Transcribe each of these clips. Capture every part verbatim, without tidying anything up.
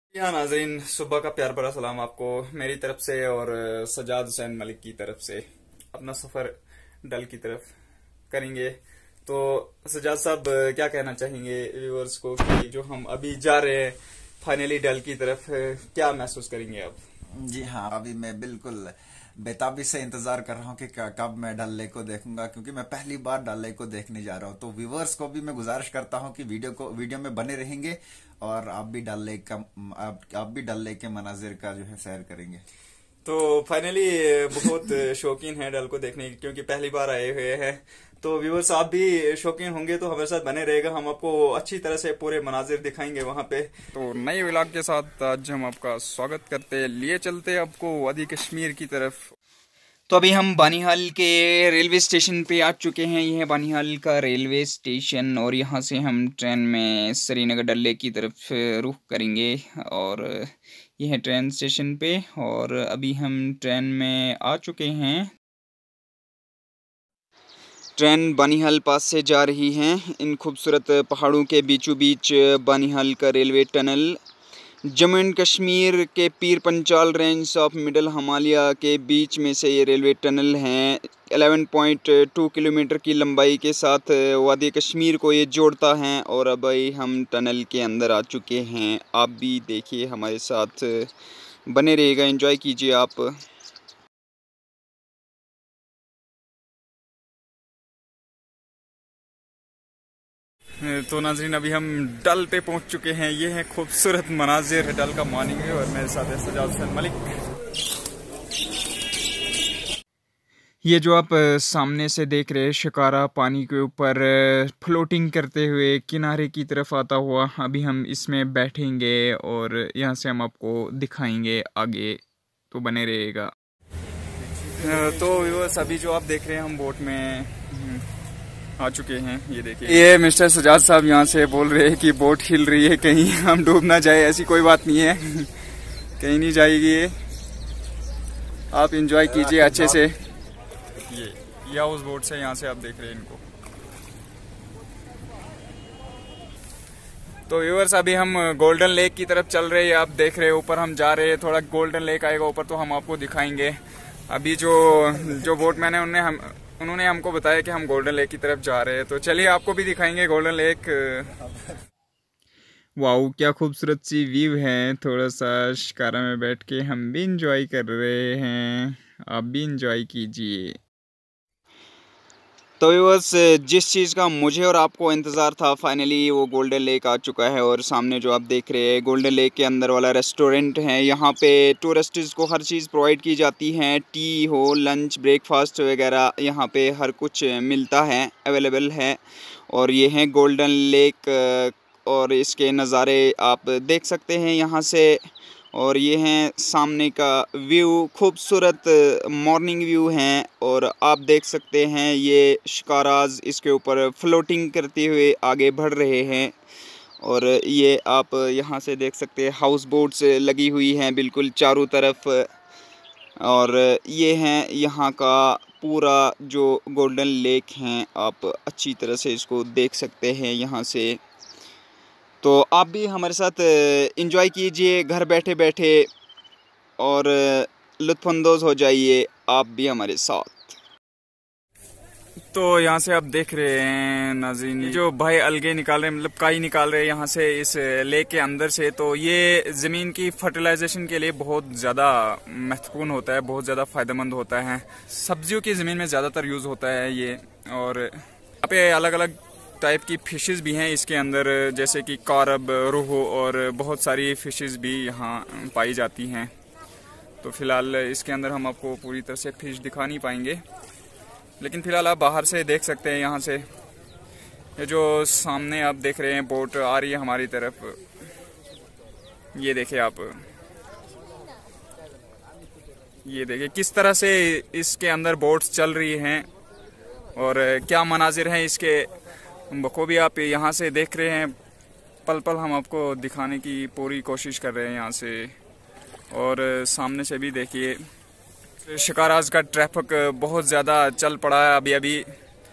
यहाँ नाजरीन, सुबह का प्यार भरा सलाम आपको मेरी तरफ से और सजाद हुसैन मलिक की तरफ से। अपना सफर डल की तरफ करेंगे। तो सजाद साहब क्या कहना चाहेंगे व्यूअर्स को कि जो हम अभी जा रहे हैं फाइनली डल की तरफ, क्या महसूस करेंगे आप? जी हाँ, अभी मैं बिल्कुल बेताबी से इंतजार कर रहा हूँ कि कब मैं डल लेक को देखूंगा, क्योंकि मैं पहली बार डल लेक को देखने जा रहा हूँ। तो व्यूवर्स को भी मैं गुजारिश करता हूँ कि वीडियो को वीडियो में बने रहेंगे और आप भी डल लेक का आप, आप भी डल लेक के मनाजिर का जो है सैर करेंगे। तो फाइनली बहुत शौकीन है डल को देखने की, क्योंकि पहली बार आए हुए हैं। तो व्यूवर्स आप भी शौकीन होंगे तो हमारे साथ बने रहेगा, हम आपको अच्छी तरह से पूरे मनाजिर दिखाएंगे वहां पे। तो नए व्लॉग के साथ आज हम आपका स्वागत करते लिए चलते आपको वादी कश्मीर की तरफ। तो अभी हम बानीहाल के रेलवे स्टेशन पे आ चुके हैं। यह है बानीहाल का रेलवे स्टेशन और यहाँ से हम ट्रेन में श्रीनगर डल लेक की तरफ रुख करेंगे। और यह है ट्रेन स्टेशन पे और अभी हम ट्रेन में आ चुके हैं। ट्रेन बानीहाल पास से जा रही है। इन खूबसूरत पहाड़ों के बीचों बीच बानीहाल का railway tunnel Jammu and Kashmir के Pir Panjal range of middle Himalaya के बीच में से ये रेलवे टनल है। ग्यारह पॉइंट दो किलोमीटर की लंबाई के साथ वादी कश्मीर को ये जोड़ता है। और अब हम टनल के अंदर आ चुके हैं। आप भी देखिए, हमारे साथ बने रहिएगा, एंजॉय कीजिए आप। तो नाज़रीन, अभी हम डल पे पहुंच चुके हैं। ये है खूबसूरत मनाजिर डल का मॉर्निंग व्यू और मेरे साथ है सजाद हुसैन मलिक। ये जो आप सामने से देख रहे हैं शिकारा पानी के ऊपर फ्लोटिंग करते हुए किनारे की तरफ आता हुआ, अभी हम इसमें बैठेंगे और यहाँ से हम आपको दिखाएंगे आगे, तो बने रहेगा। तो व्यूअर्स अभी जो आप देख रहे हैं हम बोट में आ चुके हैं। ये देखिए, ये मिस्टर सजाद साहब यहाँ से बोल रहे हैं कि बोट हिल रही है, कहीं हम डूब ना जाए। ऐसी कोई बात नहीं है, कहीं नहीं जाएगी ये। आप एंजॉय कीजिए अच्छे से। ये या उस बोट से यहाँ से आप देख रहे हैं इनको। तो व्यूअर्स अभी हम गोल्डन लेक की तरफ चल रहे हैं। आप देख रहे हैं ऊपर हम जा रहे हैं, थोड़ा गोल्डन लेक आएगा ऊपर तो हम आपको दिखाएंगे। अभी जो जो बोटमैन है उन्होंने हम उन्होंने हमको बताया कि हम गोल्डन लेक की तरफ जा रहे हैं, तो चलिए आपको भी दिखाएंगे गोल्डन लेक। वाओ, क्या खूबसूरत सी व्यू है। थोड़ा सा शिकारा में बैठ के हम भी इंजॉय कर रहे हैं, आप भी इंजॉय कीजिए। तो बस जिस चीज़ का मुझे और आपको इंतज़ार था, फाइनली वो गोल्डन लेक आ चुका है। और सामने जो आप देख रहे हैं गोल्डन लेक के अंदर वाला रेस्टोरेंट है। यहाँ पे टूरिस्ट्स को हर चीज़ प्रोवाइड की जाती है, टी हो, लंच, ब्रेकफास्ट वगैरह यहाँ पे हर कुछ मिलता है, अवेलेबल है। और ये है गोल्डन लेक और इसके नज़ारे आप देख सकते हैं यहाँ से। और ये हैं सामने का व्यू, खूबसूरत मॉर्निंग व्यू है। और आप देख सकते हैं ये शिकाराज इसके ऊपर फ्लोटिंग करते हुए आगे बढ़ रहे हैं। और ये आप यहाँ से देख सकते हैं हाउस बोट्स लगी हुई हैं बिल्कुल चारों तरफ। और ये हैं यहाँ का पूरा जो गोल्डन लेक हैं, आप अच्छी तरह से इसको देख सकते हैं यहाँ से। तो आप भी हमारे साथ एंजॉय कीजिए घर बैठे बैठे और लुत्फ़अंदोज़ हो जाइए आप भी हमारे साथ। तो यहाँ से आप देख रहे हैं नाज़रीन, जो भाई अलगे निकाल रहे हैं, मतलब काई निकाल रहे हैं यहाँ से इस लेक के अंदर से। तो ये ज़मीन की फर्टिलाइजेशन के लिए बहुत ज़्यादा महत्वपूर्ण होता है, बहुत ज़्यादा फ़ायदेमंद होता है। सब्जियों की ज़मीन में ज़्यादातर यूज़ होता है ये। और यहाँ पे अलग अलग टाइप की फ़िशेस भी हैं इसके अंदर, जैसे कि कारब, रोहू और बहुत सारी फ़िशेस भी यहाँ पाई जाती हैं। तो फ़िलहाल इसके अंदर हम आपको पूरी तरह से फ़िश दिखा नहीं पाएंगे, लेकिन फ़िलहाल आप बाहर से देख सकते हैं। यहाँ से ये जो सामने आप देख रहे हैं बोट आ रही है हमारी तरफ, ये देखिए आप, ये देखिए किस तरह से इसके अंदर बोट्स चल रही हैं और क्या मनाजिर हैं इसके बखूबी आप यहाँ से देख रहे हैं। पल पल हम आपको दिखाने की पूरी कोशिश कर रहे हैं यहाँ से। और सामने से भी देखिए शिकाराज का ट्रैफिक बहुत ज़्यादा चल पड़ा है। अभी अभी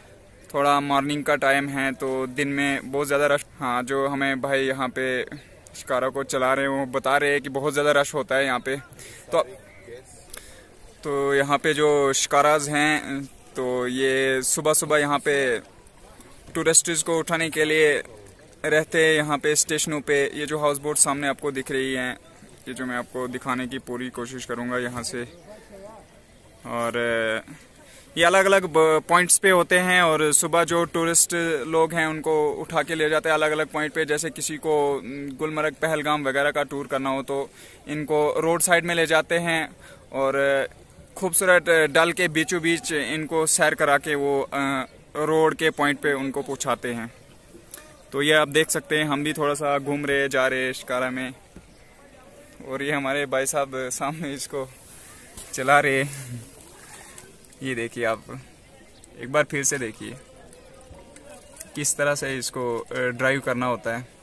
थोड़ा मॉर्निंग का टाइम है तो दिन में बहुत ज़्यादा रश। हाँ, जो हमें भाई यहाँ पे शिकारा को चला रहे हैं। वो बता रहे हैं कि बहुत ज़्यादा रश होता है यहाँ पे। तो तो यहाँ पे जो शिकाराज हैं तो ये सुबह सुबह यहाँ पे टूरिस्ट्स को उठाने के लिए रहते हैं यहाँ पे स्टेशनों पे। ये जो हाउस बोट सामने आपको दिख रही हैं, ये जो मैं आपको दिखाने की पूरी कोशिश करूँगा यहाँ से। और ये अलग अलग पॉइंट्स पे होते हैं और सुबह जो टूरिस्ट लोग हैं उनको उठा के ले जाते हैं अलग अलग पॉइंट पे। जैसे किसी को गुलमर्ग, पहलगाम वगैरह का टूर करना हो तो इनको रोड साइड में ले जाते हैं और खूबसूरत डल के बीचों बीच इनको सैर करा के वो रोड के पॉइंट पे उनको पहुंचाते हैं। तो ये आप देख सकते हैं, हम भी थोड़ा सा घूम रहे जा रहे शिकारा में और ये हमारे भाई साहब सामने इसको चला रहे। ये देखिए आप एक बार फिर से देखिए किस तरह से इसको ड्राइव करना होता है।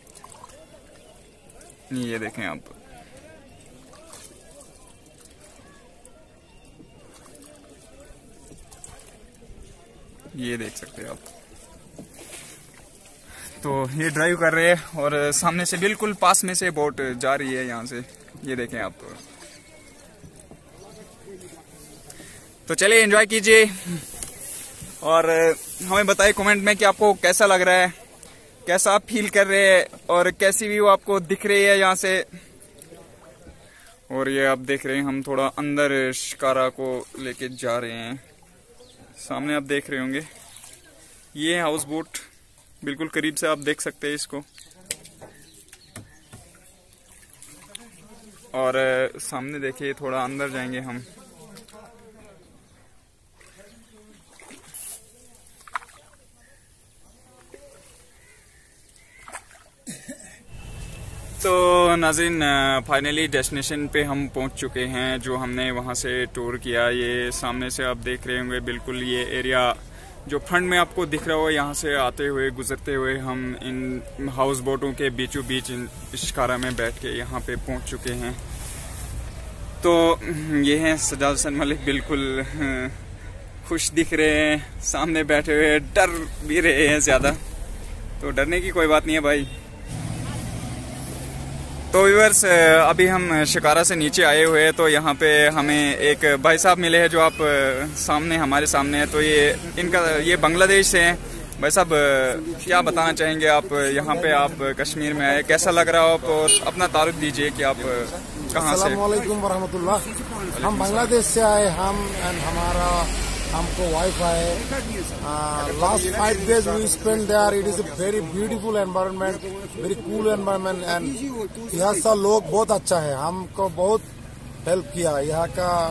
ये देखें आप, ये देख सकते हैं आप। तो ये ड्राइव कर रहे हैं और सामने से बिल्कुल पास में से बोट जा रही है यहाँ से। ये देखें आप। तो चलिए एंजॉय कीजिए और हमें बताइए कमेंट में कि आपको कैसा लग रहा है, कैसा आप फील कर रहे हैं और कैसी व्यू आपको दिख रही है यहाँ से। और ये आप देख रहे हैं हम थोड़ा अंदर शिकारा को लेके जा रहे हैं। सामने आप देख रहे होंगे ये हाउस बोट, बिल्कुल करीब से आप देख सकते हैं इसको। और सामने देखिए, थोड़ा अंदर जाएंगे हम। तो नाज़रीन फाइनली डेस्टिनेशन पे हम पहुंच चुके हैं जो हमने वहां से टूर किया। ये सामने से आप देख रहे होंगे बिल्कुल ये एरिया जो फ्रंट में आपको दिख रहा हो, यहाँ से आते हुए गुजरते हुए हम इन हाउस बोटों के बीचों बीच शिकारा में बैठ के यहाँ पे पहुंच चुके हैं। तो ये हैं सजाद हसन मलिक, बिल्कुल खुश दिख रहे हैं, सामने बैठे हुए, डर भी रहे हैं ज़्यादा। तो डरने की कोई बात नहीं है भाई। तो व्यूअर्स अभी हम शिकारा से नीचे आए हुए हैं तो यहाँ पे हमें एक भाई साहब मिले हैं जो आप सामने हमारे सामने है। तो ये इनका ये बांग्लादेश से हैं। भाई साहब क्या बताना चाहेंगे आप, यहाँ पे आप कश्मीर में आए, कैसा लग रहा हो आपको? अपना तारुफ दीजिए कि आप कहाँ से। अस्सलाम वालेकुम वरहमतुल्लाह। हम बांग्लादेश से आए, हम एंड हमारा हमको वाइफ है। Last five days we spend there. It is a very beautiful environment, very cool environment and यहाँ का लोग बहुत अच्छा है, हमको बहुत हेल्प किया। यहाँ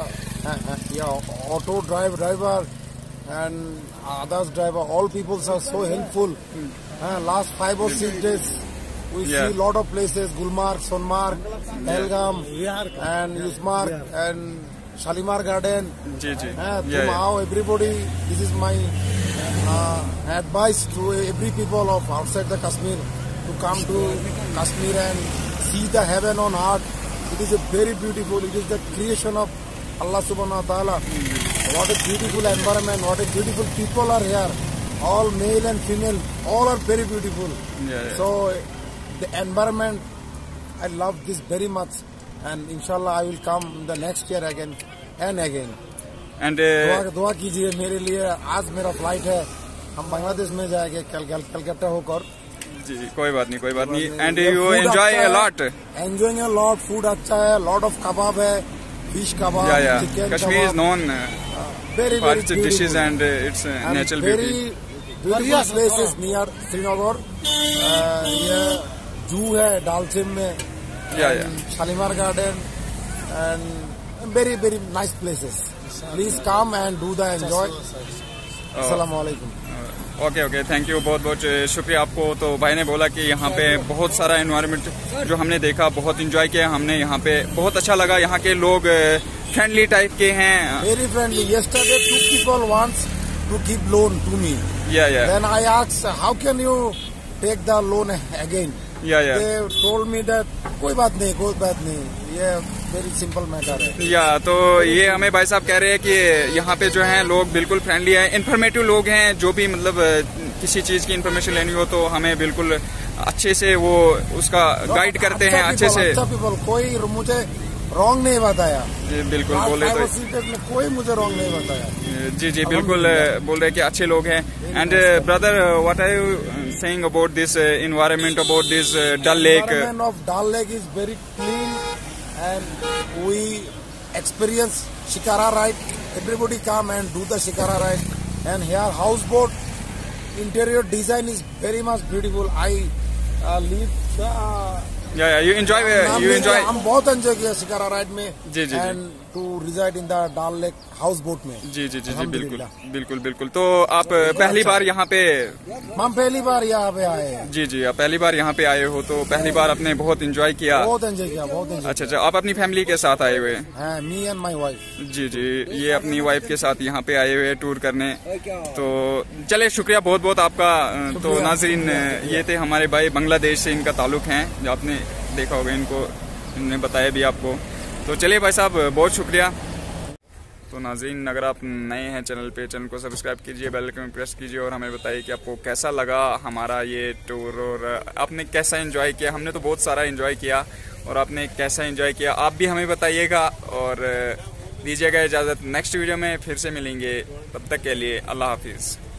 का auto drive driver and others driver, all peoples are so helpful. Last five और six days we yeah. see lot of places, Gulmarg, Sonmarg, Pahalgam, and Yusmarg, and Shalimar Garden. जी जी। Uh, yeah, yeah. Everybody, this is my uh, advice to every people of outside the Kashmir to come to Kashmir and see the heaven on earth. It is a very beautiful. It is the creation of Allah Subhanahu wa Taala. What a beautiful environment. What a beautiful people are here. All male and female, all are very beautiful. Yeah, yeah. So the environment, I love this very much, and inshallah I will come the next year again and again. And uh, दुआ दुआ कीजिए मेरे लिए। आज मेरा flight है, हम बांग्लादेश में जाएंगे कल कलकत्ता होकर। जी जी, कोई बात नहीं, कोई बात नहीं। And you enjoy a lot. Enjoying a lot, food अच्छा है, लॉट ऑफ कबाब है, fish kebab, chicken. Kashmir is known very for its dishes and its natural beauty. Beautiful places near Srinagar. ये जू है डालचिम में, Shalimar garden, and very very nice places. Please come and do the enjoy. अस्सलाम वालेकुम। Okay okay, thank you, बहुत बहुत शुक्रिया आपको। तो भाई ने बोला कि यहाँ पे बहुत सारा एनवायरनमेंट जो हमने देखा, बहुत इंजॉय किया हमने यहाँ पे, बहुत अच्छा लगा। यहाँ के लोग फ्रेंडली टाइप के हैं, very friendly. Yesterday two people wants to give loan to me. Yeah, yeah. Then I asked, how can you take the loan again? Yeah, yeah. They told me that कोई बात नहीं, कोई बात नहीं, ये very simple matter है। या तो ये हमें भाई साहब कह रहे हैं कि यहाँ पे जो हैं लोग बिल्कुल फ्रेंडली हैं, इन्फॉर्मेटिव लोग हैं। जो भी मतलब किसी चीज़ की इन्फॉर्मेशन लेनी हो तो हमें बिल्कुल अच्छे से वो उसका गाइड करते हैं अच्छे से। अच्छा पीपल, कोई मुझे रॉन्ग नहीं बताया। जी बिल्कुल बोले तो में कोई मुझे रॉन्ग नहीं बताया। जी जी बिल्कुल बोल रहे कि अच्छे लोग हैं। And brother what are you saying about this environment, about this Dal lake? Environment of Dal lake is very clean and we experience shikara ride. Everybody come and do the shikara ride and here house boat interior design is very much beautiful. I uh, leave the Yeah, yeah, you enjoy, uh, you enjoy. हम बहुत enjoy किया shikara ride में। जी जी and to reside in the Dal lake house boat में। जी जी जी जी बिल्कुल बिल्कुल बिल्कुल। तो आप पहली बार यहाँ पे? हम पहली बार यहाँ पे आए हैं। जी जी आप पहली बार यहाँ पे आए हो, तो पहली बार आपने बहुत एंजॉय किया? बहुत एंजॉय किया, बहुत एंजॉय। अच्छा अच्छा, आप अपनी फैमिली के साथ आए हुए हैं? Me and my wife. जी जी, ये अपनी वाइफ के साथ यहाँ पे आए हुए टूर करने। तो चले, शुक्रिया बहुत बहुत आपका। तो नाजरीन, ये थे हमारे भाई, बांग्लादेश से इनका ताल्लुक है, जो आपने देखा होगा, इनको इन्होंने बताया भी आपको। तो चलिए भाई साहब, बहुत शुक्रिया। तो नाज़रीन, अगर आप नए हैं चैनल पे, चैनल को सब्सक्राइब कीजिए, बेल आइकन प्रेस कीजिए और हमें बताइए कि आपको कैसा लगा हमारा ये टूर और आपने कैसा एंजॉय किया। हमने तो बहुत सारा एंजॉय किया और आपने कैसा एंजॉय किया आप भी हमें बताइएगा और दीजिएगा इजाज़त। नेक्स्ट वीडियो में फिर से मिलेंगे, तब तक के लिए अल्लाह हाफिज़।